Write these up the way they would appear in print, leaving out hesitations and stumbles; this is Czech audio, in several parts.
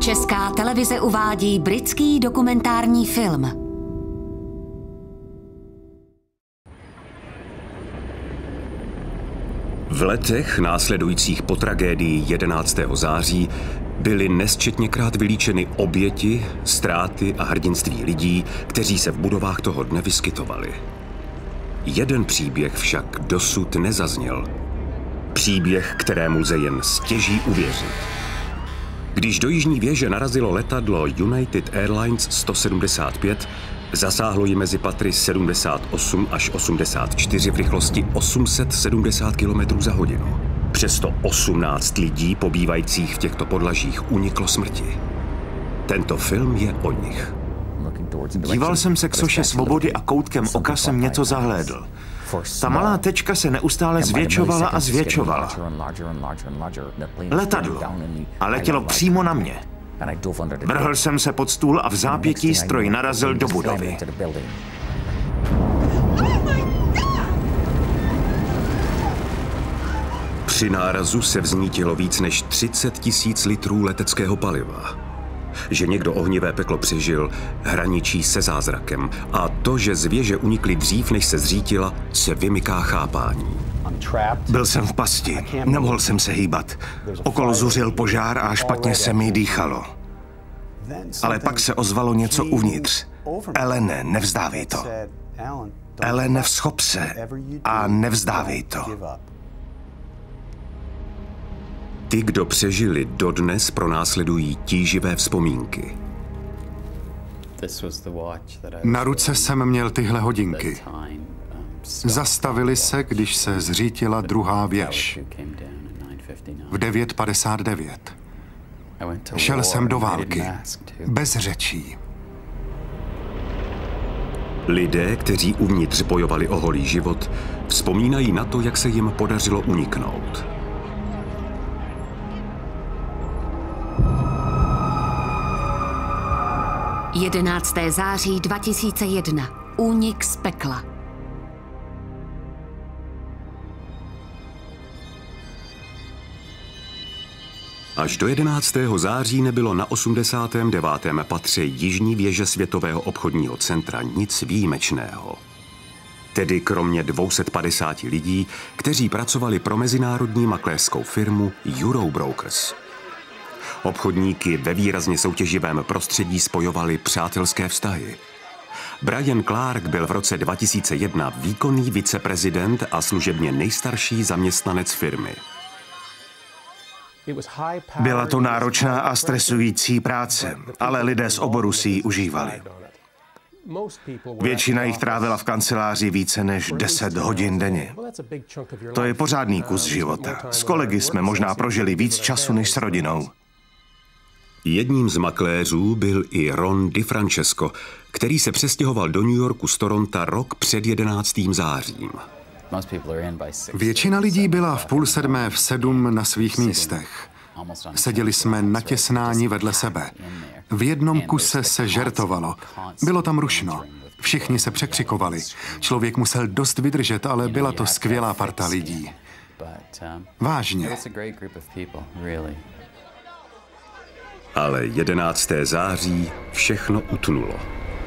Česká televize uvádí britský dokumentární film. V letech následujících po tragédii 11. září byly nesčetněkrát vylíčeny oběti, ztráty a hrdinství lidí, kteří se v budovách toho dne vyskytovali. Jeden příběh však dosud nezazněl. Příběh, kterému lze jen stěží uvěřit. Když do jižní věže narazilo letadlo United Airlines 175, zasáhlo ji mezi patry 78 až 84 v rychlosti 870 km za hodinu. Přesto 18 lidí pobývajících v těchto podlažích uniklo smrti. Tento film je o nich. Díval jsem se k soše svobody a koutkem oka jsem něco zahlédl. Ta malá tečka se neustále zvětšovala a zvětšovala. Letadlo. A letělo přímo na mě. Vrhl jsem se pod stůl a v zápětí stroj narazil do budovy. Při nárazu se vznítilo víc než 30 000 litrů leteckého paliva. Že někdo ohnivé peklo přežil, hraničí se zázrakem. A to, že z věže unikli dřív, než se zřítila, se vymyká chápání. Byl jsem v pasti, nemohl jsem se hýbat. Okolo zuřil požár a špatně se mi dýchalo. Ale pak se ozvalo něco uvnitř. Elene, nevzdávej to. Elene, vzchop se a nevzdávej to. Ty, kdo přežili, dodnes pronásledují tíživé vzpomínky. Na ruce jsem měl tyhle hodinky. Zastavili se, když se zřítila druhá věž. V 9:59. Šel jsem do války. Bez řečí. Lidé, kteří uvnitř bojovali o holý život, vzpomínají na to, jak se jim podařilo uniknout. Jedenácté září 2001. Únik z pekla. Až do 11. září nebylo na 89. patře jižní věže Světového obchodního centra nic výjimečného. Tedy kromě 250 lidí, kteří pracovali pro mezinárodní makléřskou firmu Eurobrokers. Obchodníky ve výrazně soutěživém prostředí spojovaly přátelské vztahy. Brian Clark byl v roce 2001 výkonný viceprezident a služebně nejstarší zaměstnanec firmy. Byla to náročná a stresující práce, ale lidé z oboru si ji užívali. Většina jich trávila v kanceláři více než 10 hodin denně. To je pořádný kus života. S kolegy jsme možná prožili víc času než s rodinou. Jedním z makléřů byl i Ron DiFrancesco, který se přestěhoval do New Yorku z Toronta rok před 11. zářím. Většina lidí byla v 6:30 v 7 na svých místech. Seděli jsme natěsnáni vedle sebe. V jednom kuse se žertovalo. Bylo tam rušno. Všichni se překřikovali. Člověk musel dost vydržet, ale byla to skvělá parta lidí. Vážně. Ale 11. září všechno utnulo.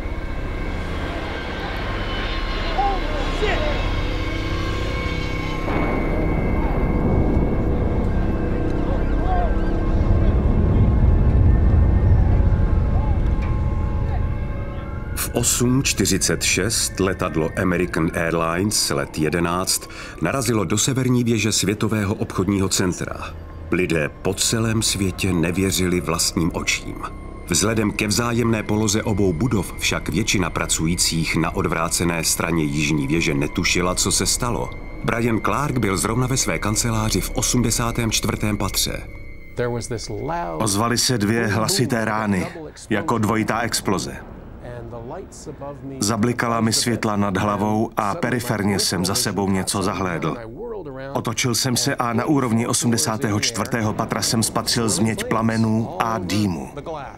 V 8:46 letadlo American Airlines let 11 narazilo do severní věže Světového obchodního centra. Lidé po celém světě nevěřili vlastním očím. Vzhledem ke vzájemné poloze obou budov však většina pracujících na odvrácené straně jižní věže netušila, co se stalo. Brian Clark byl zrovna ve své kanceláři v 84. patře. Ozvaly se 2 hlasité rány, jako dvojitá exploze. Zablikala mi světla nad hlavou a periferně jsem za sebou něco zahlédl. Otočil jsem se a na úrovni 84. patra jsem spatřil změť plamenů a dýmu.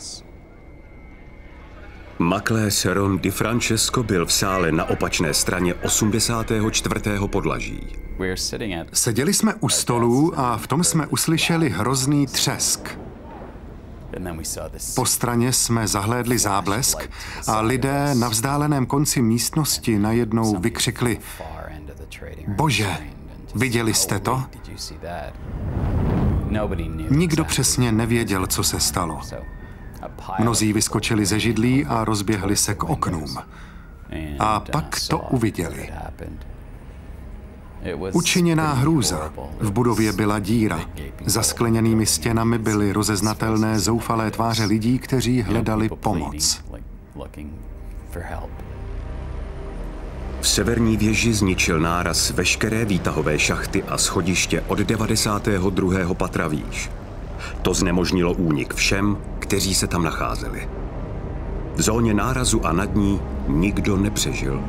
Makléř Ron DiFrancesco byl v sále na opačné straně 84. podlaží. Seděli jsme u stolů a v tom jsme uslyšeli hrozný třesk. Po straně jsme zahlédli záblesk a lidé na vzdáleném konci místnosti najednou vykřikli: Bože, viděli jste to? Nikdo přesně nevěděl, co se stalo. Mnozí vyskočili ze židlí a rozběhli se k oknům. A pak to uviděli. Učiněná hrůza. V budově byla díra. Za skleněnými stěnami byly rozeznatelné zoufalé tváře lidí, kteří hledali pomoc. V severní věži zničil náraz veškeré výtahové šachty a schodiště od 92. patra výš. To znemožnilo únik všem, kteří se tam nacházeli. V zóně nárazu a nad ní nikdo nepřežil.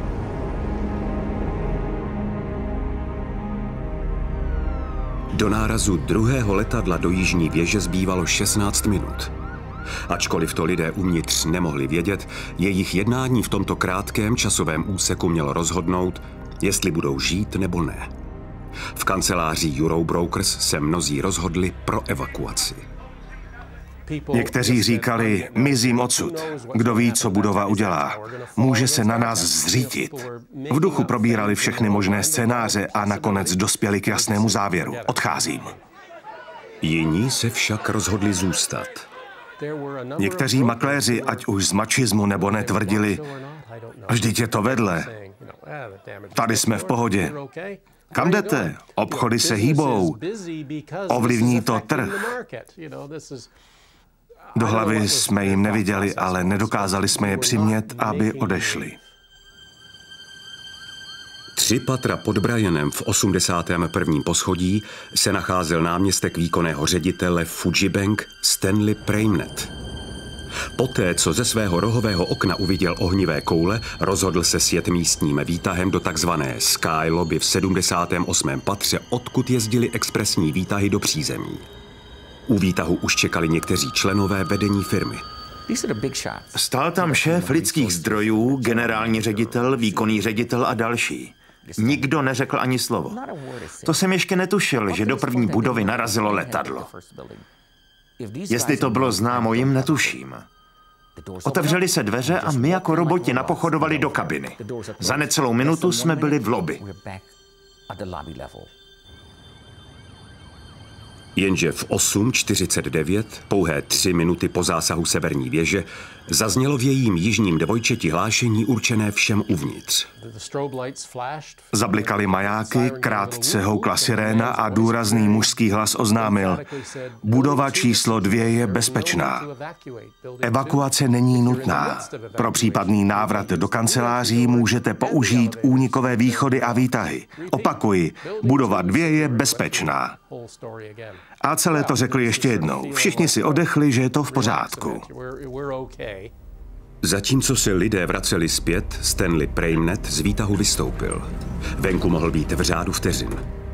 Do nárazu druhého letadla do jižní věže zbývalo 16 minut. Ačkoliv to lidé uvnitř nemohli vědět, jejich jednání v tomto krátkém časovém úseku mělo rozhodnout, jestli budou žít nebo ne. V kanceláři Eurobrokers se mnozí rozhodli pro evakuaci. Někteří říkali, mizím odsud. Kdo ví, co budova udělá. Může se na nás zřítit. V duchu probírali všechny možné scénáře a nakonec dospěli k jasnému závěru. Odcházím. Jiní se však rozhodli zůstat. Někteří makléři, ať už z mačismu nebo ne, tvrdili, vždyť je to vedle. Tady jsme v pohodě. Kam jdete? Obchody se hýbou. Ovlivní to trh. Do hlavy jsme jim neviděli, ale nedokázali jsme je přimět, aby odešli. 3 patra pod Bryanem v 81. poschodí se nacházel náměstek výkonného ředitele Fujibank Stanley Praimnet. Poté, co ze svého rohového okna uviděl ohnivé koule, rozhodl se sjet místním výtahem do takzvané Sky Lobby v 78. patře, odkud jezdily expresní výtahy do přízemí. U výtahu už čekali někteří členové vedení firmy. Stál tam šéf lidských zdrojů, generální ředitel, výkonný ředitel a další. Nikdo neřekl ani slovo. To jsem ještě netušil, že do první budovy narazilo letadlo. Jestli to bylo známo jim, netuším. Otevřely se dveře a my jako roboti napochodovali do kabiny. Za necelou minutu jsme byli v lobby. Jenže v 8:49, pouhé 3 minuty po zásahu severní věže, zaznělo v jejím jižním dvojčeti hlášení určené všem uvnitř. Zablikaly majáky, krátce houkla siréna a důrazný mužský hlas oznámil: budova číslo 2 je bezpečná. Evakuace není nutná. Pro případný návrat do kanceláří můžete použít únikové východy a výtahy. Opakuji, budova 2 je bezpečná. A celé to řekli ještě jednou. Všichni si oddechli, že je to v pořádku. Zatímco se lidé vraceli zpět, Stanley Praimnet z výtahu vystoupil. Venku mohl být v řádu vteřin.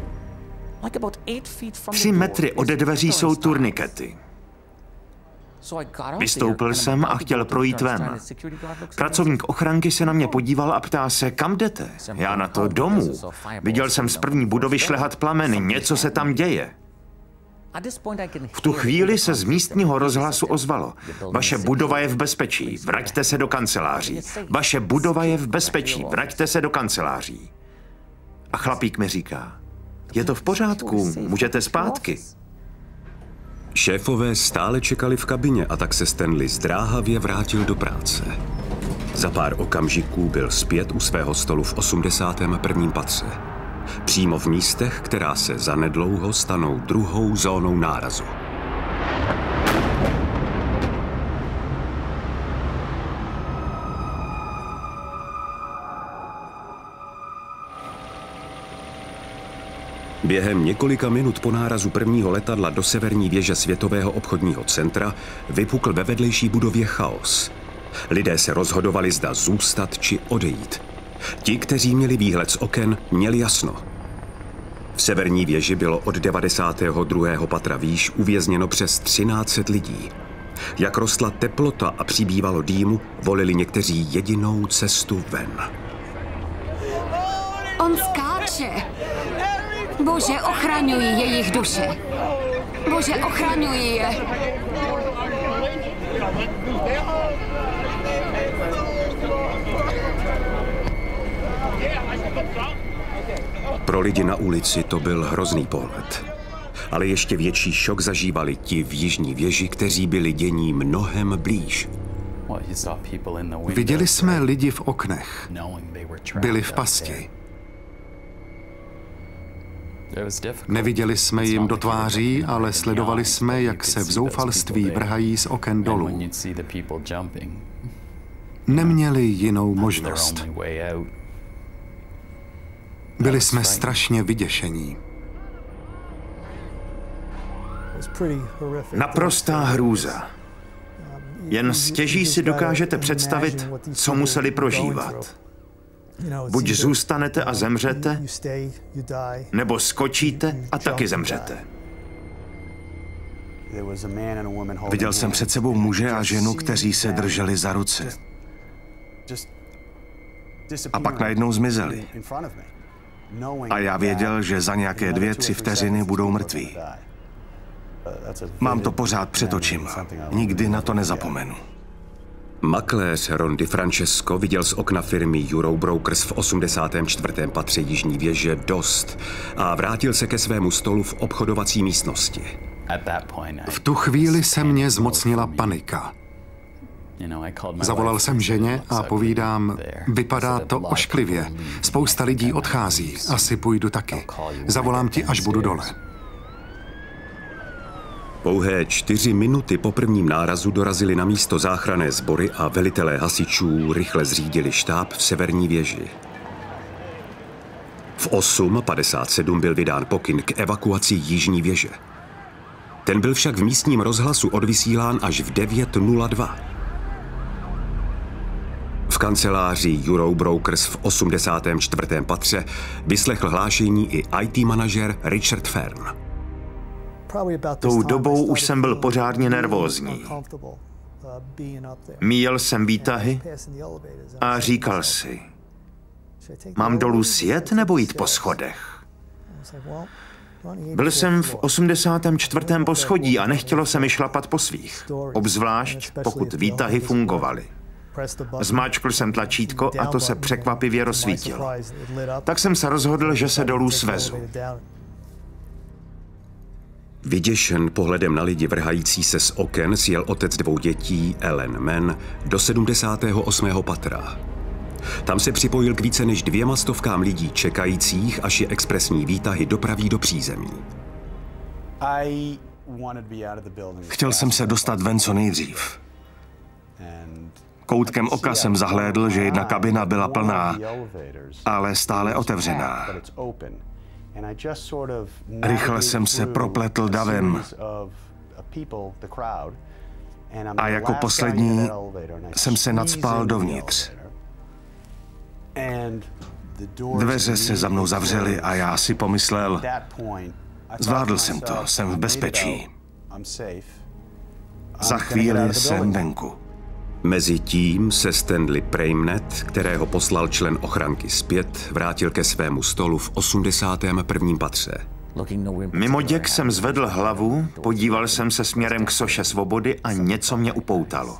3 metry ode dveří jsou turnikety. Vystoupil jsem a chtěl projít ven. Pracovník ochranky se na mě podíval a ptá se, kam jdete? Já na to: domů. Viděl jsem z první budovy šlehat plameny, něco se tam děje. V tu chvíli se z místního rozhlasu ozvalo: vaše budova je v bezpečí, vraťte se do kanceláří. Vaše budova je v bezpečí, vraťte se do kanceláří. A chlapík mi říká: je to v pořádku, můžete zpátky. Šéfové stále čekali v kabině a tak se Stanley zdráhavě vrátil do práce. Za pár okamžiků byl zpět u svého stolu v 81. patře. Přímo v místech, která se zanedlouho stanou druhou zónou nárazu. Během několika minut po nárazu prvního letadla do severní věže Světového obchodního centra vypukl ve vedlejší budově chaos. Lidé se rozhodovali, zda zůstat či odejít. Ti, kteří měli výhled z oken, měli jasno. V severní věži bylo od 92. patra výš uvězněno přes 1300 lidí. Jak rostla teplota a přibývalo dýmu, volili někteří jedinou cestu ven. On skáče. Bože, ochraňuj jejich duše. Bože, ochraňuji je. Pro lidi na ulici to byl hrozný pohled. Ale ještě větší šok zažívali ti v jižní věži, kteří byli dění mnohem blíž. Viděli jsme lidi v oknech. Byli v pasti. Neviděli jsme jim do tváří, ale sledovali jsme, jak se v zoufalství vrhají z oken dolů. Neměli jinou možnost. Byli jsme strašně vyděšení. Naprostá hrůza. Jen stěží si dokážete představit, co museli prožívat. Buď zůstanete a zemřete, nebo skočíte a taky zemřete. Viděl jsem před sebou muže a ženu, kteří se drželi za ruce. A pak najednou zmizeli. A já věděl, že za nějaké 2-3 vteřiny budou mrtví. Mám to pořád před očima. Nikdy na to nezapomenu. Makléř Ron DiFrancesco viděl z okna firmy Eurobrokers v 84. patře jižní věže dost a vrátil se ke svému stolu v obchodovací místnosti. V tu chvíli se mě zmocnila panika. Zavolal jsem ženě a povídám, vypadá to ošklivě. Spousta lidí odchází, asi půjdu taky. Zavolám ti, až budu dole. Pouhé 4 minuty po prvním nárazu dorazili na místo záchranné sbory a velitelé hasičů rychle zřídili štáb v severní věži. V 8:57 byl vydán pokyn k evakuaci jižní věže. Ten byl však v místním rozhlasu odvysílán až v 9:02. V kanceláři Eurobrokers v 84. patře vyslechl hlášení i IT manažer Richard Fern. Tou dobou už jsem byl pořádně nervózní. Míjel jsem výtahy a říkal si, mám dolů sjet nebo jít po schodech? Byl jsem v 84. poschodí a nechtělo se mi šlapat po svých, obzvlášť pokud výtahy fungovaly. Zmáčkl jsem tlačítko a to se překvapivě rozsvítilo. Tak jsem se rozhodl, že se dolů svezu. Vyděšen pohledem na lidi vrhající se z oken sjel otec 2 dětí, Alan Mann, do 78. patra. Tam se připojil k více než 200 lidí čekajících, až je expresní výtahy dopraví do přízemí. Chtěl jsem se dostat ven co nejdřív. Koutkem oka jsem zahlédl, že jedna kabina byla plná, ale stále otevřená. Rychle jsem se propletl davem a jako poslední jsem se nacpal dovnitř. Dveře se za mnou zavřely a já si pomyslel, zvládl jsem to, jsem v bezpečí. Za chvíli jsem venku. Mezitím se Stanley Praimnet, kterého poslal člen ochranky zpět, vrátil ke svému stolu v 81. patře. Mimo děk jsem zvedl hlavu, podíval jsem se směrem k soše svobody a něco mě upoutalo.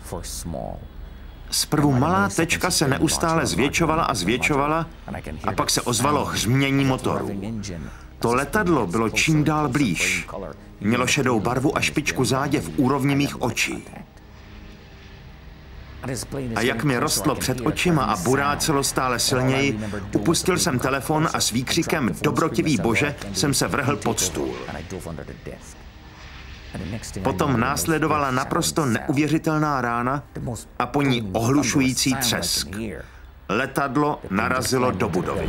Zprvu malá tečka se neustále zvětšovala a zvětšovala a pak se ozvalo hřmění motoru. To letadlo bylo čím dál blíž. Mělo šedou barvu a špičku zádě v úrovni mých očí. A jak mi rostlo před očima a burácelo stále silněji, upustil jsem telefon a s výkřikem Dobrotivý Bože jsem se vrhl pod stůl. Potom následovala naprosto neuvěřitelná rána a po ní ohlušující třesk. Letadlo narazilo do budovy.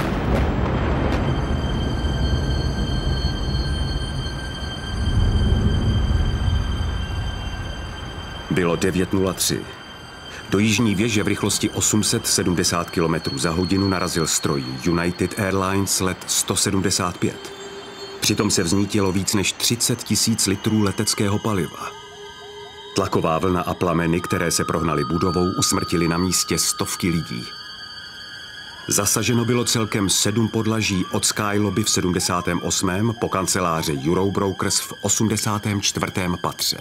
Bylo 9:03. Do jižní věže v rychlosti 870 km za hodinu narazil stroj United Airlines let 175. Přitom se vznítilo víc než 30 000 litrů leteckého paliva. Tlaková vlna a plameny, které se prohnaly budovou, usmrtily na místě stovky lidí. Zasaženo bylo celkem 7 podlaží od Skylobby v 78. po kanceláře Eurobrokers v 84. patře.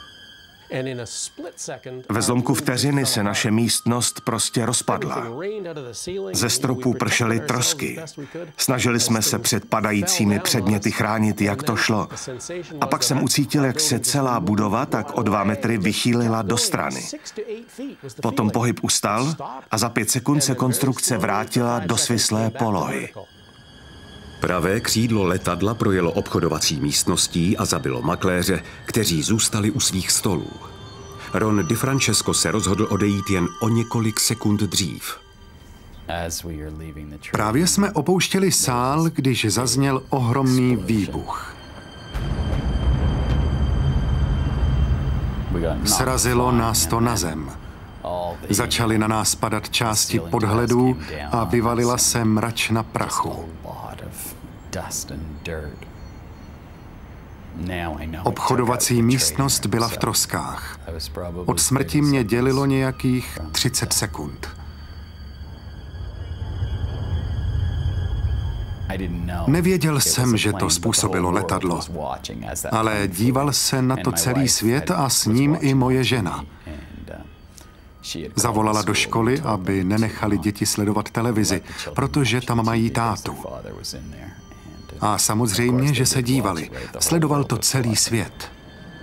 Ve zlomku vteřiny se naše místnost prostě rozpadla. Ze stropů pršely trosky. Snažili jsme se před padajícími předměty chránit, jak to šlo. A pak jsem ucítil, jak se celá budova tak o 2 metry vychýlila do strany. Potom pohyb ustal a za 5 sekund se konstrukce vrátila do svislé polohy. Pravé křídlo letadla projelo obchodovací místností a zabilo makléře, kteří zůstali u svých stolů. Ron DiFrancesco se rozhodl odejít jen o několik sekund dřív. Právě jsme opouštěli sál, když zazněl ohromný výbuch. Srazilo nás to na zem. Začaly na nás padat části podhledů a vyvalila se mračna prachu. Obchodovací místnost byla v troskách. Od smrti mě dělilo nějakých 30 sekund. Nevěděl jsem, že to způsobilo letadlo, ale díval se na to celý svět a s ním i moje žena. Zavolala do školy, aby nenechali děti sledovat televizi, protože tam mají tátu. A samozřejmě, že se dívali. Sledoval to celý svět.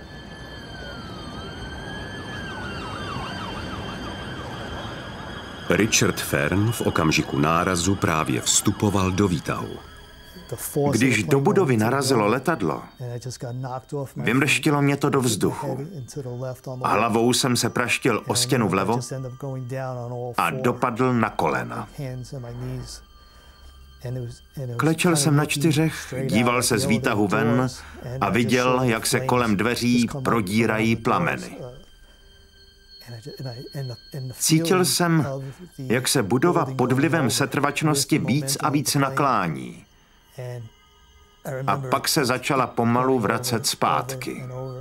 Richard Fern v okamžiku nárazu právě vstupoval do výtahu. Když do budovy narazilo letadlo, vymrštilo mě to do vzduchu. Hlavou jsem se praštil o stěnu vlevo a dopadl na kolena. Klečel jsem na 4, díval se z výtahu ven a viděl, jak se kolem dveří prodírají plameny. Cítil jsem, jak se budova pod vlivem setrvačnosti víc a víc naklání. A pak se začala pomalu vracet zpátky.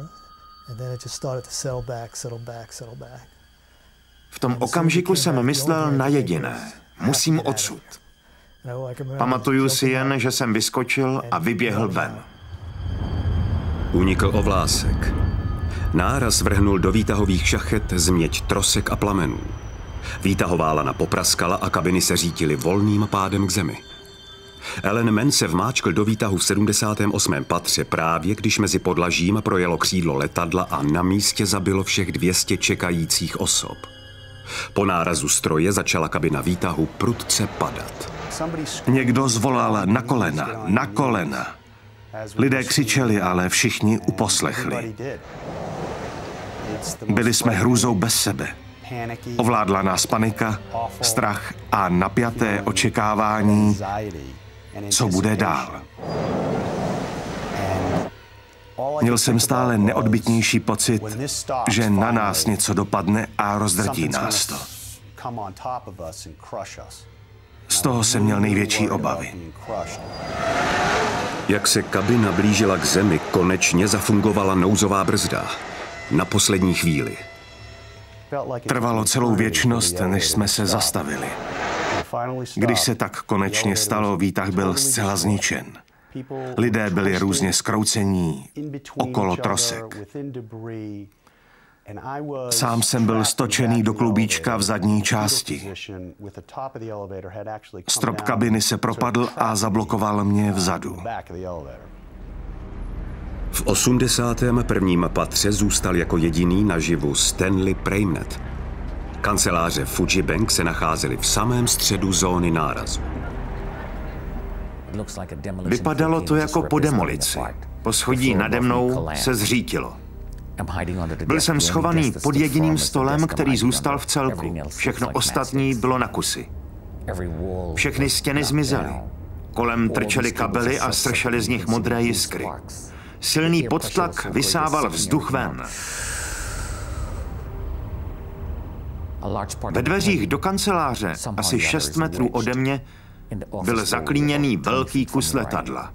V tom okamžiku jsem myslel na jediné. Musím odsud. Pamatuju si jen, že jsem vyskočil a vyběhl ven. Unikl o vlásek. Náraz vrhnul do výtahových šachet změť trosek a plamenů. Výtahová lana popraskala a kabiny se řítily volným pádem k zemi. Ellen Mann se vmáčkl do výtahu v 78. patře právě, když mezi podlažím projelo křídlo letadla a na místě zabilo všech 200 čekajících osob. Po nárazu stroje začala kabina výtahu prudce padat. Někdo zvolal na kolena, na kolena. Lidé křičeli, ale všichni uposlechli. Byli jsme hrůzou bez sebe. Ovládla nás panika, strach a napjaté očekávání, co bude dál. Měl jsem stále neodbytnější pocit, že na nás něco dopadne a rozdrtí nás to. Z toho jsem měl největší obavy. Jak se kabina blížila k zemi, konečně zafungovala nouzová brzda. Na poslední chvíli. Trvalo celou věčnost, než jsme se zastavili. Když se tak konečně stalo, výtah byl zcela zničen. Lidé byli různě zkroucení okolo trosek. Sám jsem byl stočený do klubíčka v zadní části. Strop kabiny se propadl a zablokoval mě vzadu. V 81. patře zůstal jako jediný naživu Stanley Praimnet. Kanceláře Fujibank se nacházely v samém středu zóny nárazu. Vypadalo to jako po demolici. Poschodí nade mnou se zřítilo. Byl jsem schovaný pod jediným stolem, který zůstal v celku. Všechno ostatní bylo na kusy. Všechny stěny zmizely. Kolem trčely kabely a sršely z nich modré jiskry. Silný podtlak vysával vzduch ven. Ve dveřích do kanceláře, asi 6 metrů ode mě, byl zaklíněný velký kus letadla.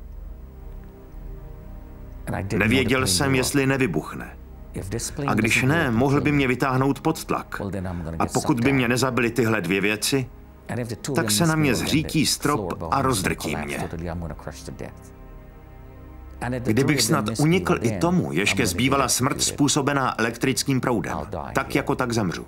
Nevěděl jsem, jestli nevybuchne. A když ne, mohl by mě vytáhnout pod tlak. A pokud by mě nezabily tyhle 2 věci, tak se na mě zřítí strop a rozdrtí mě. Kdybych snad unikl i tomu, jež ke zbývala smrt způsobená elektrickým proudem, tak jako tak zemřu.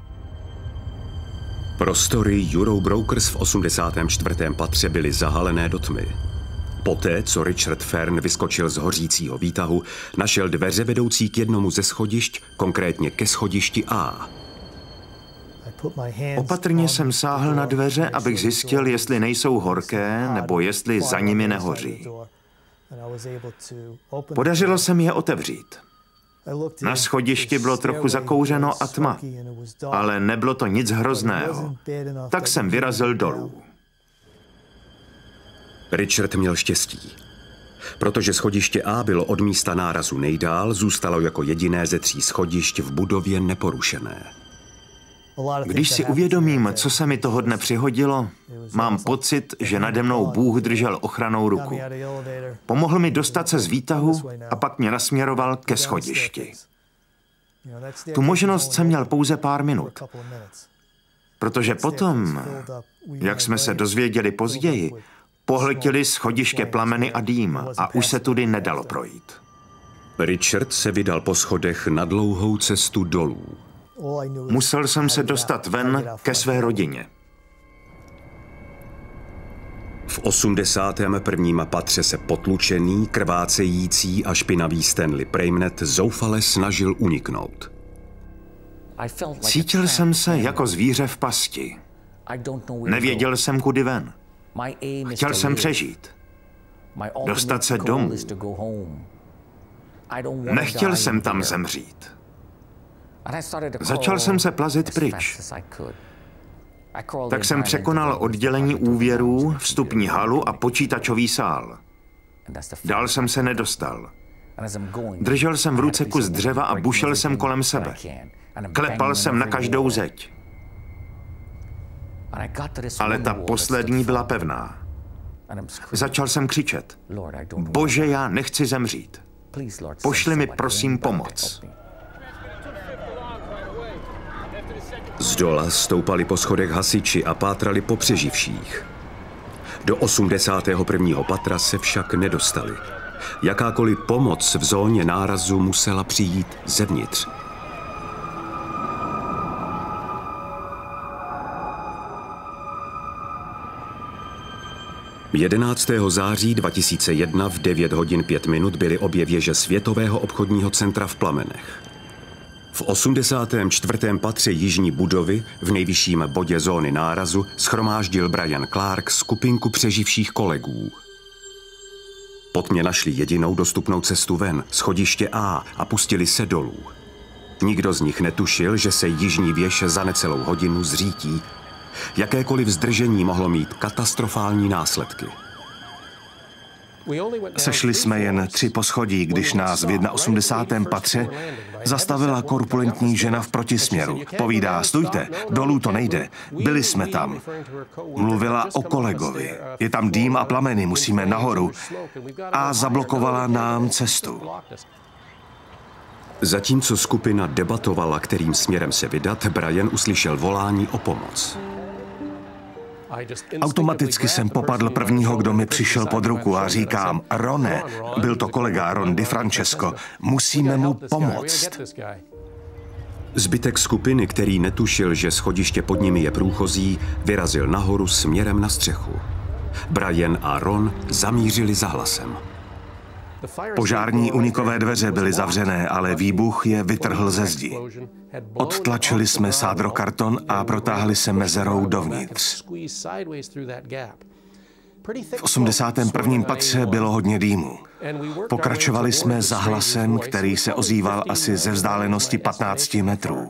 Prostory Eurobrokers v 84. patře byly zahalené do tmy. Poté, co Richard Fern vyskočil z hořícího výtahu, našel dveře vedoucí k jednomu ze schodišť, konkrétně ke schodišti A. Opatrně jsem sáhl na dveře, abych zjistil, jestli nejsou horké, nebo jestli za nimi nehoří. Podařilo se mi je otevřít. Na schodišti bylo trochu zakouřeno a tma, ale nebylo to nic hrozného. Tak jsem vyrazil dolů. Richard měl štěstí. Protože schodiště A bylo od místa nárazu nejdál, zůstalo jako jediné ze 3 schodišť v budově neporušené. Když si uvědomím, co se mi toho dne přihodilo, mám pocit, že nade mnou Bůh držel ochrannou ruku. Pomohl mi dostat se z výtahu a pak mě nasměroval ke schodišti. Tu možnost jsem měl pouze pár minut, protože potom, jak jsme se dozvěděli později, pohltili schodiště plameny a dým a už se tudy nedalo projít. Richard se vydal po schodech na dlouhou cestu dolů. Musel jsem se dostat ven ke své rodině. V 81. patře se potlučený, krvácející a špinavý Stanley Praimnet zoufale snažil uniknout. Cítil jsem se jako zvíře v pasti. Nevěděl jsem, kudy ven. Chtěl jsem přežít. Dostat se domů. Nechtěl jsem tam zemřít. Začal jsem se plazit pryč. Tak jsem překonal oddělení úvěrů, vstupní halu a počítačový sál. Dál jsem se nedostal. Držel jsem v ruce kus dřeva a bušil jsem kolem sebe. Klepal jsem na každou zeď. Ale ta poslední byla pevná. Začal jsem křičet. Bože, já nechci zemřít. Pošli mi prosím pomoc. Zdola stoupali po schodech hasiči a pátrali po přeživších. Do 81. patra se však nedostali. Jakákoliv pomoc v zóně nárazu musela přijít zevnitř. – 11. září 2001 v 9 hodin 5 minut byly obě věže Světového obchodního centra v plamenech. V 84. patře jižní budovy, v nejvyšším bodě zóny nárazu, shromáždil Brian Clark skupinku přeživších kolegů. Pod mě našli jedinou dostupnou cestu ven, schodiště A, a pustili se dolů. Nikdo z nich netušil, že se jižní věž za necelou hodinu zřítí. Jakékoliv zdržení mohlo mít katastrofální následky. Sešli jsme jen 3 poschodí, když nás v 81. patře zastavila korpulentní žena v protisměru. Povídá, stůjte, dolů to nejde, byli jsme tam. Mluvila o kolegovi. Je tam dým a plameny, musíme nahoru. A zablokovala nám cestu. Zatímco skupina debatovala, kterým směrem se vydat, Brian uslyšel volání o pomoc. Automaticky jsem popadl prvního, kdo mi přišel pod ruku a říkám, Rone, byl to kolega Ron DiFrancesco, musíme mu pomoct. Zbytek skupiny, který netušil, že schodiště pod nimi je průchozí, vyrazil nahoru směrem na střechu. Brian a Ron zamířili za hlasem. Požární unikové dveře byly zavřené, ale výbuch je vytrhl ze zdi. Odtlačili jsme sádrokarton a protáhli se mezerou dovnitř. V 81. patře bylo hodně dýmu. Pokračovali jsme za hlasem, který se ozýval asi ze vzdálenosti 15 metrů.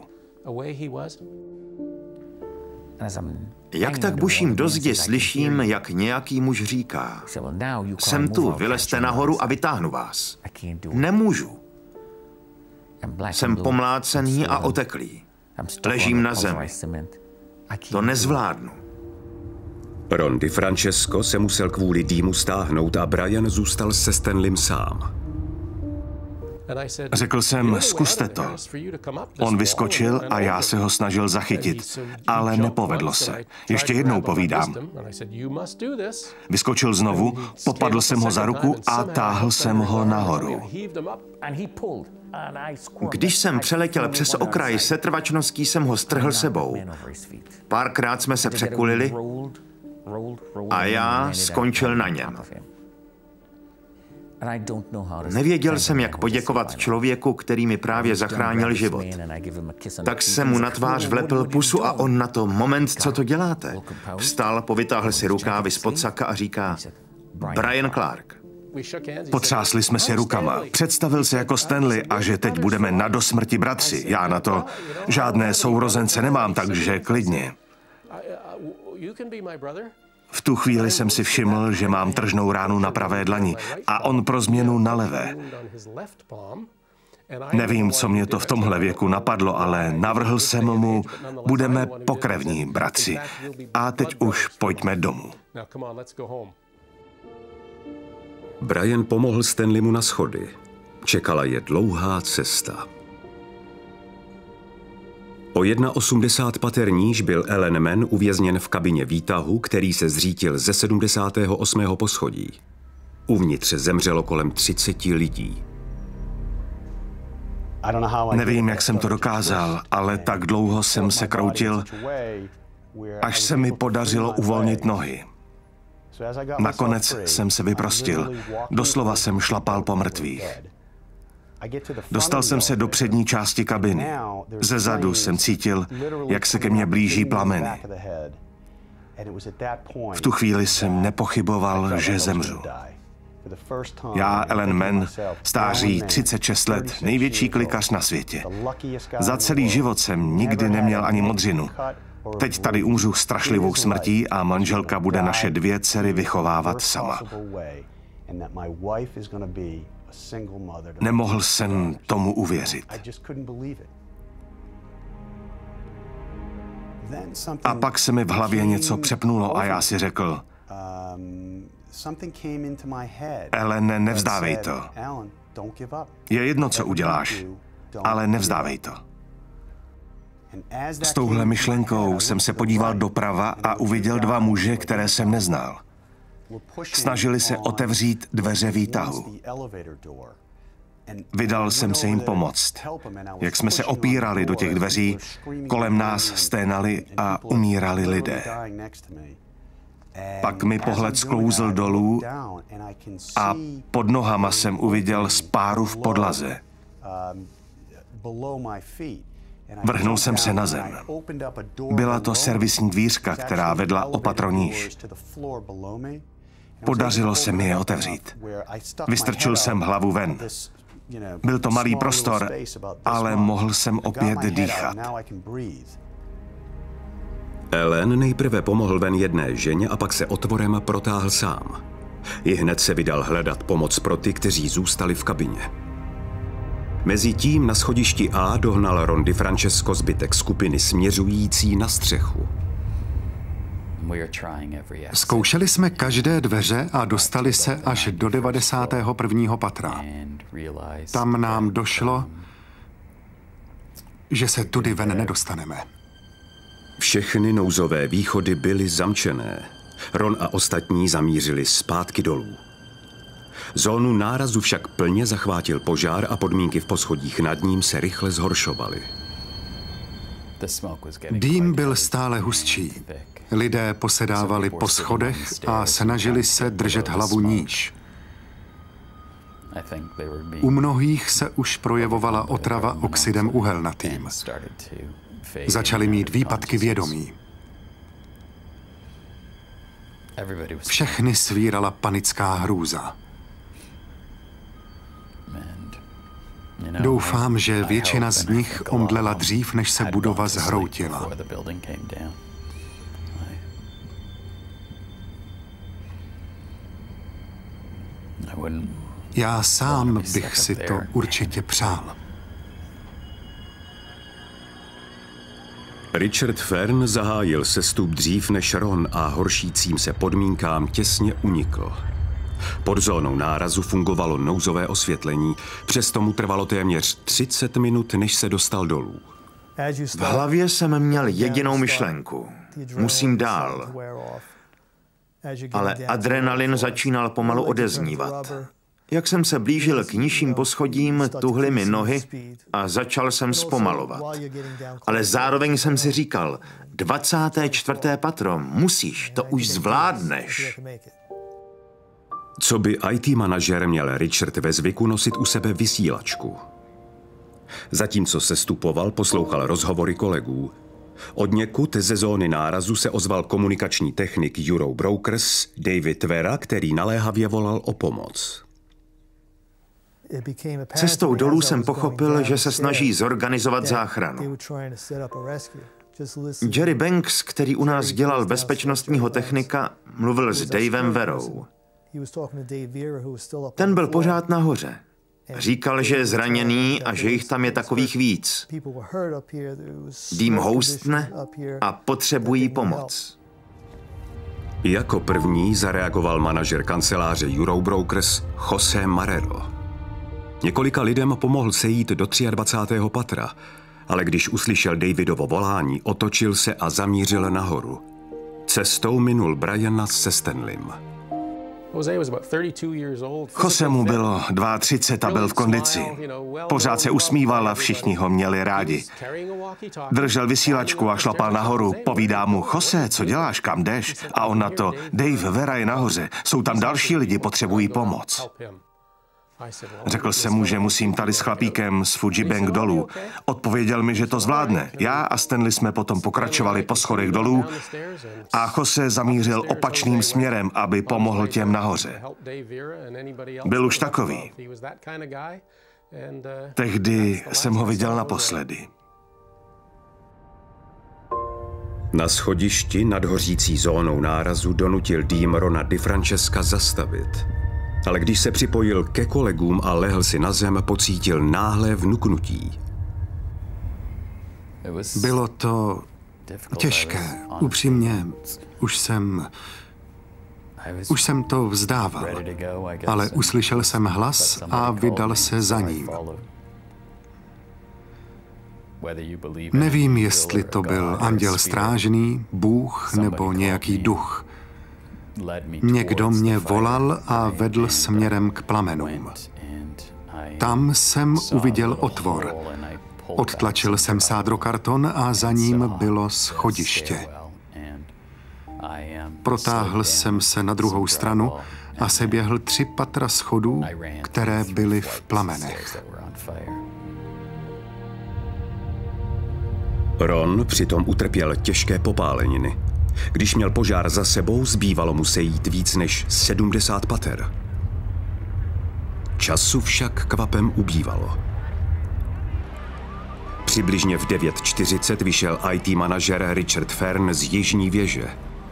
Jak tak buším do zdi, slyším, jak nějaký muž říká. Jsem tu, vylezte nahoru a vytáhnu vás. Nemůžu. Jsem pomlácený a oteklý. Ležím na zemi. To nezvládnu. Ron DiFrancesco se musel kvůli dýmu stáhnout a Brian zůstal se Stanleym sám. Řekl jsem, zkuste to. On vyskočil a já se ho snažil zachytit, ale nepovedlo se. Ještě jednou povídám. Vyskočil znovu, popadl jsem ho za ruku a táhl jsem ho nahoru. Když jsem přeletěl přes okraj setrvačností, jsem ho strhl sebou. Párkrát jsme se překulili a já skončil na něm. Nevěděl jsem, jak poděkovat člověku, který mi právě zachránil život. Tak jsem mu na tvář vlepil pusu a on na to: moment, co to děláte? Vstal, povytáhl si rukávy spod saka a říká: Brian Clark. Potřásli jsme si rukama. Představil se jako Stanley a že teď budeme na dosmrti bratři. Já na to žádné sourozence nemám, takže klidně. V tu chvíli jsem si všiml, že mám tržnou ránu na pravé dlani a on pro změnu na levé. Nevím, co mě to v tomhle věku napadlo, ale navrhl jsem mu: budeme pokrevní bratři. A teď už pojďme domů. Brian pomohl Stanleymu na schody. Čekala je dlouhá cesta. O 1,80 pater níž byl Ellen Mann uvězněn v kabině výtahu, který se zřítil ze 78. poschodí. Uvnitř zemřelo kolem 30 lidí. Nevím, jak jsem to dokázal, ale tak dlouho jsem se kroutil, až se mi podařilo uvolnit nohy. Nakonec jsem se vyprostil. Doslova jsem šlapal po mrtvých. Dostal jsem se do přední části kabiny. Ze zadu jsem cítil, jak se ke mně blíží plameny. V tu chvíli jsem nepochyboval, že zemřu. Já, Ellen Mann, stáří 36 let, největší klikař na světě. Za celý život jsem nikdy neměl ani modřinu. Teď tady umřu strašlivou smrtí a manželka bude naše 2 dcery vychovávat sama. Nemohl jsem tomu uvěřit. A pak se mi v hlavě něco přepnulo a já si řekl: Ellen, nevzdávej to. Je jedno, co uděláš, ale nevzdávej to. S touhle myšlenkou jsem se podíval doprava a uviděl 2 muže, které jsem neznal. Snažili se otevřít dveře výtahu. Vydal jsem se jim pomoct. Jak jsme se opírali do těch dveří, kolem nás sténali a umírali lidé. Pak mi pohled sklouzl dolů a pod nohama jsem uviděl spáru v podlaze. Vrhnul jsem se na zem. Byla to servisní dvířka, která vedla o patro níž. Podařilo se mi je otevřít. Vystrčil jsem hlavu ven. Byl to malý prostor, ale mohl jsem opět dýchat. Ellen nejprve pomohl ven jedné ženě a pak se otvorem protáhl sám. Ihned se vydal hledat pomoc pro ty, kteří zůstali v kabině. Mezitím na schodišti A dohnal Ron DiFrancesco zbytek skupiny směřující na střechu. Zkoušeli jsme každé dveře a dostali se až do 91. patra. Tam nám došlo, že se tudy ven nedostaneme. Všechny nouzové východy byly zamčené. Ron a ostatní zamířili zpátky dolů. Zónu nárazu však plně zachvátil požár a podmínky v poschodích nad ním se rychle zhoršovaly. Dým byl stále hustší. Lidé posedávali po schodech a snažili se držet hlavu níž. U mnohých se už projevovala otrava oxidem uhelnatým. Začali mít výpadky vědomí. Všechny svírala panická hrůza. Doufám, že většina z nich omdlela dřív, než se budova zhroutila. Já sám bych si to určitě přál. Richard Fern zahájil sestup dřív než Ron a horšícím se podmínkám těsně unikl. Pod zónou nárazu fungovalo nouzové osvětlení, přesto mu trvalo téměř 30 minut, než se dostal dolů. V hlavě jsem měl jedinou myšlenku. Musím dál. Ale adrenalin začínal pomalu odeznívat. Jak jsem se blížil k nižším poschodím, tuhly mi nohy a začal jsem zpomalovat. Ale zároveň jsem si říkal, 24. patro, musíš, to už zvládneš. Co by IT manažer měl Richard ve zvyku nosit u sebe vysílačku. Zatímco sestupoval, poslouchal rozhovory kolegů. Odněkud ze zóny nárazu se ozval komunikační technik Euro Brokers David Vera, který naléhavě volal o pomoc. Cestou dolů jsem pochopil, že se snaží zorganizovat záchranu. Jerry Banks, který u nás dělal bezpečnostního technika, mluvil s Davem Verou. Ten byl pořád nahoře. Říkal, že je zraněný a že jich tam je takových víc. Dým houstne a potřebují pomoc. Jako první zareagoval manažer kanceláře Euro Brokers José Marrero. Několika lidem pomohl sejít do 23. patra, ale když uslyšel Davidovo volání, otočil se a zamířil nahoru. Cestou minul Briana se Stanleym. Jose mu bylo 32 a byl v kondici. Pořád se usmíval a všichni ho měli rádi. Držel vysílačku a šlapal nahoru. Povídá mu, Jose, co děláš, kam jdeš? A on na to, Dave Vera je nahoře, jsou tam další lidi, potřebují pomoc. Řekl jsem mu, že musím tady s chlapíkem z Fuji Bank dolů. Odpověděl mi, že to zvládne. Já a Stanley jsme potom pokračovali po schodech dolů a Jose zamířil opačným směrem, aby pomohl těm nahoře. Byl už takový. Tehdy jsem ho viděl naposledy. Na schodišti nad hořící zónou nárazu donutil dým Rona DiFrancesca zastavit. Ale když se připojil ke kolegům a lehl si na zem, pocítil náhlé vnuknutí. Bylo to těžké, upřímně. Už jsem to vzdával, ale uslyšel jsem hlas a vydal se za ním. Nevím, jestli to byl anděl strážný, Bůh nebo nějaký duch. Někdo mě volal a vedl směrem k plamenům. Tam jsem uviděl otvor. Odtlačil jsem sádrokarton a za ním bylo schodiště. Protáhl jsem se na druhou stranu a seběhl 3 patra schodů, které byly v plamenech. Ron přitom utrpěl těžké popáleniny. Když měl požár za sebou, zbývalo mu sejít víc než 70 pater. Času však kvapem ubývalo. Přibližně v 9:40 vyšel IT manažer Richard Fern z jižní věže.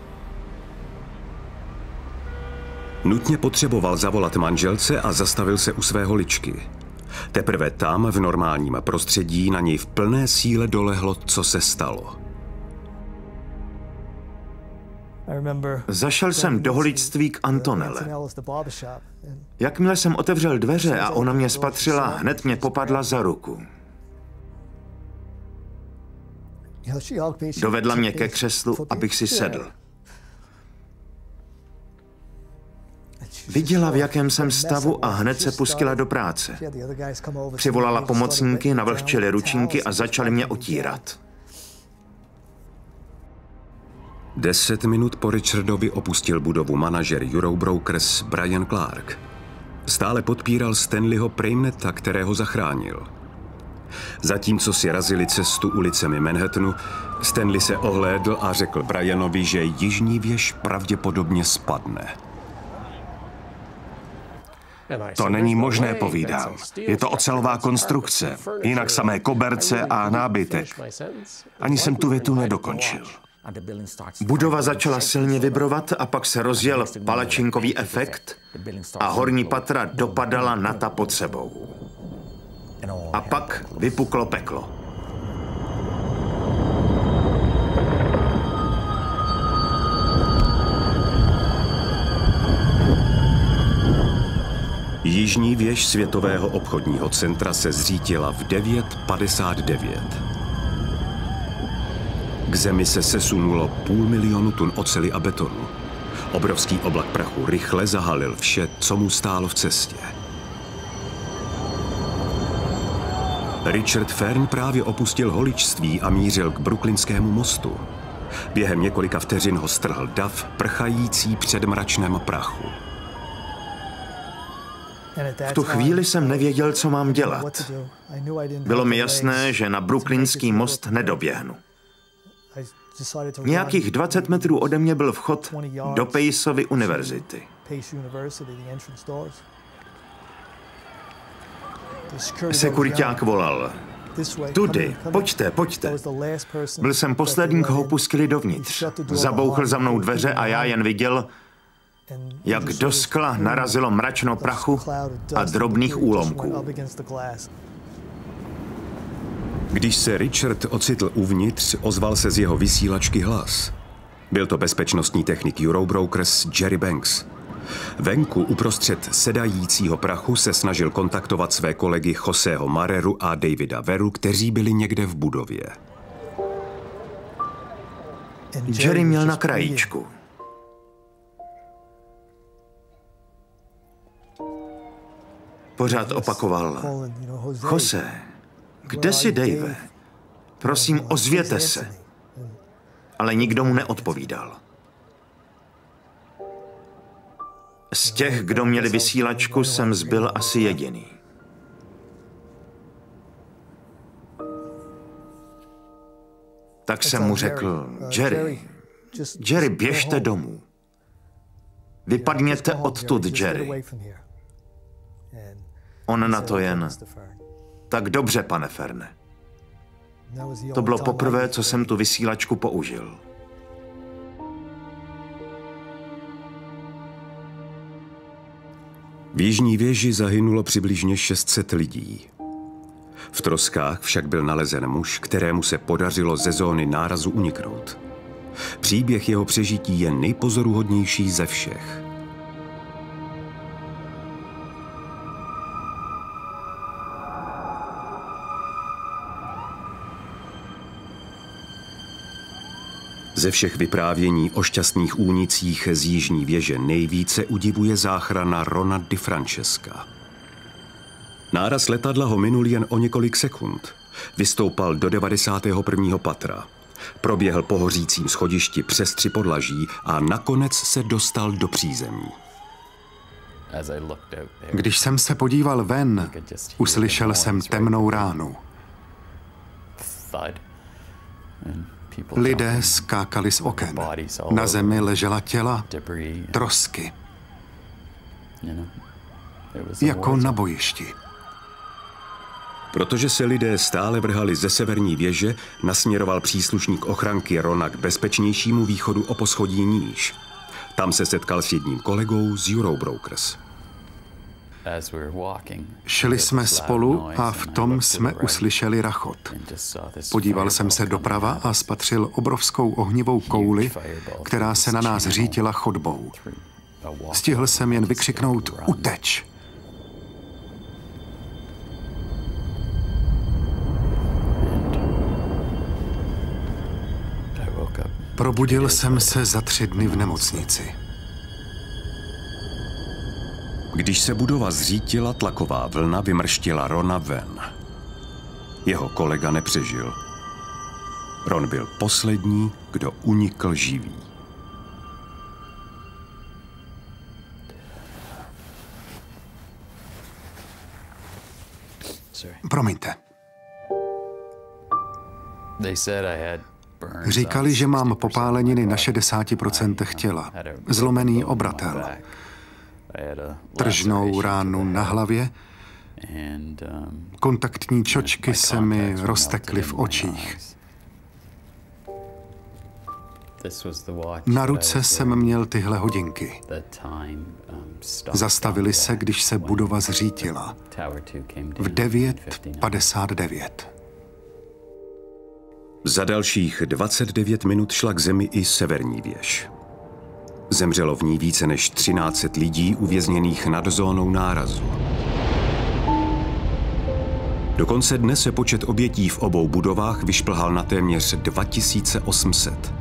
Nutně potřeboval zavolat manželce a zastavil se u své holičky. Teprve tam, v normálním prostředí, na něj v plné síle dolehlo, co se stalo. Zašel jsem do holičství k Antonelle. Jakmile jsem otevřel dveře a ona mě spatřila, hned mě popadla za ruku. Dovedla mě ke křeslu, abych si sedl. Viděla, v jakém jsem stavu a hned se pustila do práce. Přivolala pomocníky, navlhčili ručníky a začali mě otírat. 10 minut po Richardovi opustil budovu manažer Euro Brokers Brian Clark. Stále podpíral Stanleyho Praimneta, kterého zachránil. Zatímco si razili cestu ulicemi Manhattanu, Stanley se ohlédl a řekl Brianovi, že jižní věž pravděpodobně spadne. To není možné, povídám. Je to ocelová konstrukce, jinak samé koberce a nábytek. Ani jsem tu větu nedokončil. Budova začala silně vibrovat a pak se rozjel palačinkový efekt a horní patra dopadala na ta pod sebou. A pak vypuklo peklo. Jižní věž Světového obchodního centra se zřítila v 9:59. K zemi se sesunulo 500 000 tun oceli a betonu. Obrovský oblak prachu rychle zahalil vše, co mu stálo v cestě. Richard Fern právě opustil holičství a mířil k Brooklynskému mostu. Během několika vteřin ho strhl dav, prchající před mračnem prachu. V tu chvíli jsem nevěděl, co mám dělat. Bylo mi jasné, že na Brooklynský most nedoběhnu. Nějakých 20 metrů ode mě byl vchod do Paceovy univerzity. Sekuriťák volal: tudy, pojďte, pojďte. Byl jsem poslední, koho pustili dovnitř. Zabouchl za mnou dveře a já jen viděl, jak do skla narazilo mračno prachu a drobných úlomků. Když se Richard ocitl uvnitř, ozval se z jeho vysílačky hlas. Byl to bezpečnostní technik Eurobrokers Jerry Banks. Venku uprostřed sedajícího prachu se snažil kontaktovat své kolegy Joseho Mareru a Davida Veru, kteří byli někde v budově. Jerry měl na krajíčku. Pořád opakoval: Jose, kde jsi, Dave? Prosím, ozvěte se. Ale nikdo mu neodpovídal. Z těch, kdo měli vysílačku, jsem zbyl asi jediný. Tak jsem mu řekl: Jerry, běžte domů. Vypadněte odtud, Jerry. On na to jen: tak dobře, pane Ferne. To bylo poprvé, co jsem tu vysílačku použil. V Jižní věži zahynulo přibližně 600 lidí. V troskách však byl nalezen muž, kterému se podařilo ze zóny nárazu uniknout. Příběh jeho přežití je nejpozoruhodnější ze všech. Ze všech vyprávění o šťastných únicích z Jižní věže nejvíce udivuje záchrana Rona DiFrancesca. Náraz letadla ho minul jen o několik sekund. Vystoupal do 91. patra. Proběhl po hořícím schodišti přes 3 podlaží a nakonec se dostal do přízemí. Když jsem se podíval ven, uslyšel jsem temnou ránu. Lidé skákali z oken. Na zemi ležela těla, trosky. Jako na bojišti. Protože se lidé stále vrhali ze severní věže, nasměroval příslušník ochranky Rona k bezpečnějšímu východu o poschodí níž. Tam se setkal s jedním kolegou z Eurobrokers. Šli jsme spolu a v tom jsme uslyšeli rachot. Podíval jsem se doprava a spatřil obrovskou ohnivou kouli, která se na nás řítila chodbou. Stihl jsem jen vykřiknout: uteč! Probudil jsem se za 3 dny v nemocnici. Když se budova zřítila, tlaková vlna vymrštila Rona ven. Jeho kolega nepřežil. Ron byl poslední, kdo unikl živý. Promiňte. Říkali, že mám popáleniny na 60% těla, zlomený obratel, tržnou ránu na hlavě, kontaktní čočky se mi roztekly v očích. Na ruce jsem měl tyhle hodinky. Zastavili se, když se budova zřítila. V 9:59. Za dalších 29 minut šla k zemi i severní věž. Zemřelo v ní více než 1300 lidí uvězněných nad zónou nárazu. Dokonce dnes se počet obětí v obou budovách vyšplhal na téměř 2800.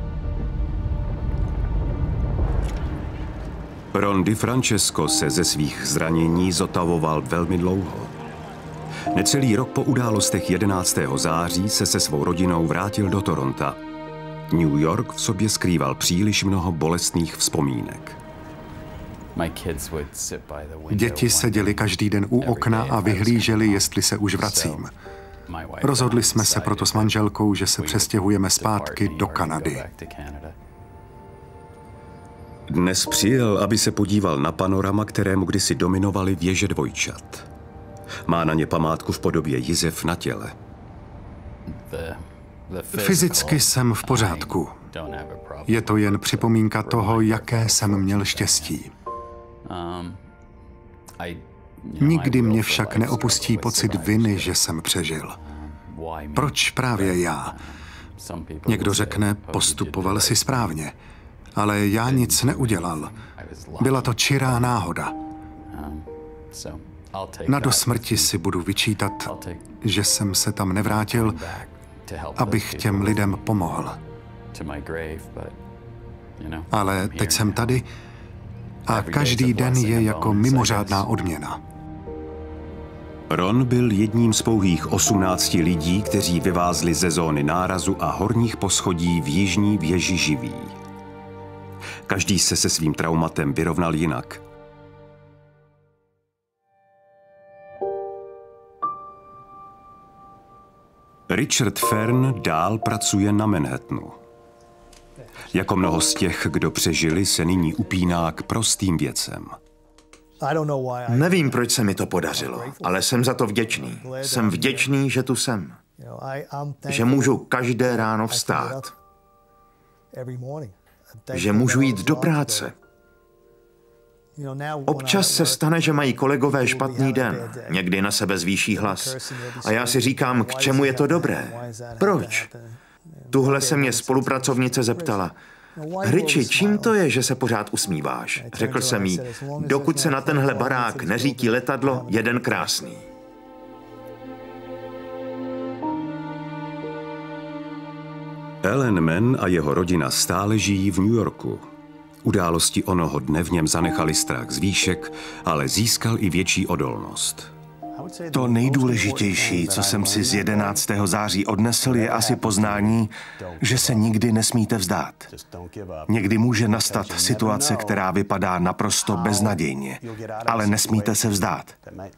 Ron DiFrancesco se ze svých zranění zotavoval velmi dlouho. Necelý rok po událostech 11. září se svou rodinou vrátil do Toronta. New York v sobě skrýval příliš mnoho bolestných vzpomínek. Děti seděli každý den u okna a vyhlíželi, jestli se už vracím. Rozhodli jsme se proto s manželkou, že se přestěhujeme zpátky do Kanady. Dnes přijel, aby se podíval na panorama, kterému kdysi dominovaly věže dvojčat. Má na ně památku v podobě jizev na těle. Fyzicky jsem v pořádku. Je to jen připomínka toho, jaké jsem měl štěstí. Nikdy mě však neopustí pocit viny, že jsem přežil. Proč právě já? Někdo řekne, postupoval si správně, ale já nic neudělal. Byla to čirá náhoda. Na dosmrti si budu vyčítat, že jsem se tam nevrátil, abych těm lidem pomohl. Ale teď jsem tady a každý den je jako mimořádná odměna. Ron byl jedním z pouhých 18 lidí, kteří vyvázli ze zóny nárazu a horních poschodí v jižní věži živí. Každý se svým traumatem vyrovnal jinak. Richard Fern dál pracuje na Manhattanu. Jako mnoho z těch, kdo přežili, se nyní upíná k prostým věcem. Nevím, proč se mi to podařilo, ale jsem za to vděčný. Jsem vděčný, že tu jsem. Že můžu každé ráno vstát. Že můžu jít do práce. Občas se stane, že mají kolegové špatný den. Někdy na sebe zvýší hlas. A já si říkám, k čemu je to dobré? Proč? Tuhle se mě spolupracovnice zeptala. Richi, čím to je, že se pořád usmíváš? Řekl jsem jí, dokud se na tenhle barák neřítí letadlo, jeden krásný. Alan Mann a jeho rodina stále žijí v New Yorku. Události onoho dne v něm zanechaly strach z výšek, ale získal i větší odolnost. To nejdůležitější, co jsem si z 11. září odnesl, je asi poznání, že se nikdy nesmíte vzdát. Někdy může nastat situace, která vypadá naprosto beznadějně, ale nesmíte se vzdát.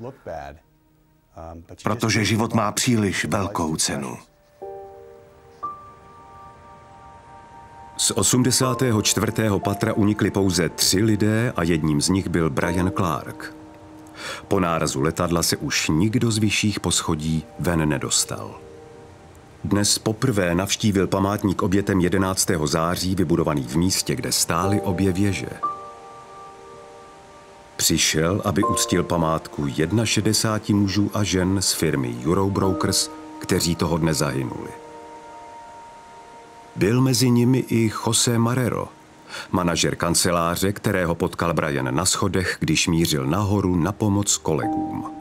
Protože život má příliš velkou cenu. Z 84. patra unikli pouze 3 lidé a jedním z nich byl Brian Clark. Po nárazu letadla se už nikdo z vyšších poschodí ven nedostal. Dnes poprvé navštívil památník obětem 11. září vybudovaný v místě, kde stály obě věže. Přišel, aby uctil památku 61 mužů a žen z firmy Eurobrokers, kteří toho dne zahynuli. Byl mezi nimi i José Marrero, manažer kanceláře, kterého potkal Brian na schodech, když mířil nahoru na pomoc kolegům.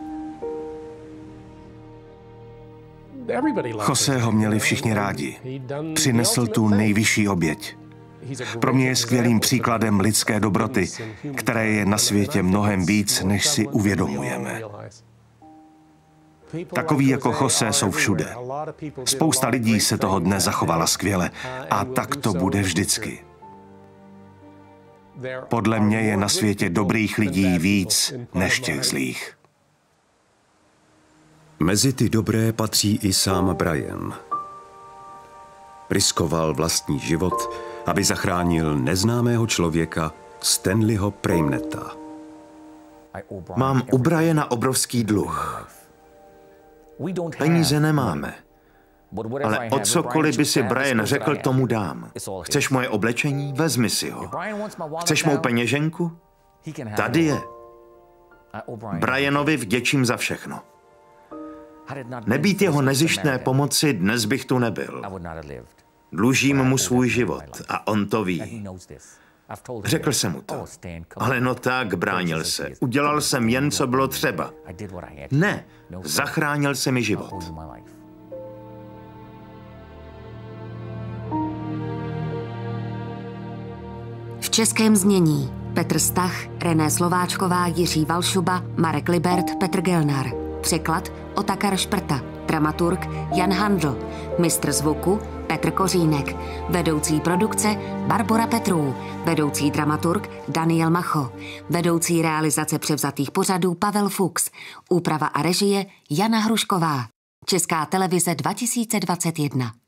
Josého měli všichni rádi. Přinesl tu nejvyšší oběť. Pro mě je skvělým příkladem lidské dobroty, které je na světě mnohem víc, než si uvědomujeme. Takoví jako José jsou všude. Spousta lidí se toho dne zachovala skvěle a tak to bude vždycky. Podle mě je na světě dobrých lidí víc než těch zlých. Mezi ty dobré patří i sám Brian. Riskoval vlastní život, aby zachránil neznámého člověka Stanleyho Praimnetta. Mám u Briana obrovský dluh. Peníze nemáme. Ale o cokoliv by si Brian řekl, tomu dám. Chceš moje oblečení? Vezmi si ho. Chceš mou peněženku? Tady je. Brianovi vděčím za všechno. Nebýt jeho nezištné pomoci, dnes bych tu nebyl. Dlužím mu svůj život a on to ví. Řekl jsem mu to. Ale no tak, bránil se. Udělal jsem jen, co bylo třeba. Ne, zachránil se mi život. V českém znění Petr Stach, René Slováčková, Jiří Valšuba, Marek Libert, Petr Gelnar. Překlad Otakar Šprta. Dramaturg Jan Handl. Mistr zvuku Petr Kořínek. Vedoucí produkce Barbora Petrů. Vedoucí dramaturg Daniel Macho. Vedoucí realizace převzatých pořadů Pavel Fuchs. Úprava a režie Jana Hrušková. Česká televize 2021.